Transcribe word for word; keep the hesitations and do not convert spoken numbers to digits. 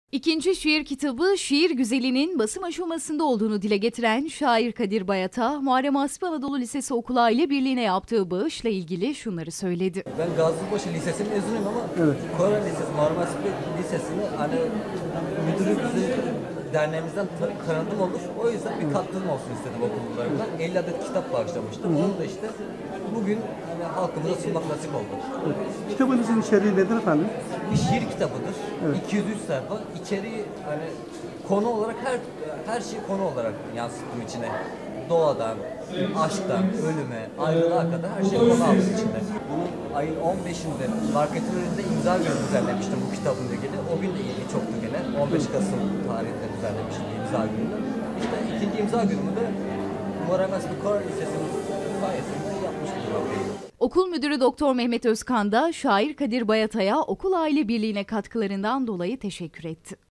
İkinci şiir kitabı Şiir Güzeli'nin basım aşamasında olduğunu dile getiren şair Kadir Bayat'a, Muharrem Hasbi Anadolu Lisesi Okul Aile Birliği'ne yaptığı bağışla ilgili şunları söyledi. Ben Gazibaşı Lisesi'nin mezunuyum ama Evet. Koran Lisesi, Muharrem Hasbi Lisesi'ni hani müdürü bizim derneğimizden tanıdım olur. O yüzden bir katkım olsun istedim okullarımdan. elli adet kitap bağışlamıştım. Onu da işte bugün hani halkımıza sunmak nasip oldu. Evet. Kitabınızın içeriği nedir efendim? Bir şiir kitabıdır. Evet. iki yüz üç sayfa. İçeriği hani konu olarak her her şeyi konu olarak yansıttım içine. Doğadan, aşktan, ölüme, ayrılığa kadar her şey konu aldım içinde. Bunun ayın on beşinde marketin önünde imza günü düzenlemiştim bu kitabımla ilgili. O gün de ilgi çoktu gene. on beş Kasım tarihinde düzenlemiştim imza gününü. İşte ikinci imza günümü de Muharrem Hasbi Koran Lisesi'nin sayesinde yapmış bulunmaktayım. Okul Müdürü Doktor Mehmet Özkan da şair Kadir Bayat'a okul aile birliğine katkılarından dolayı teşekkür etti.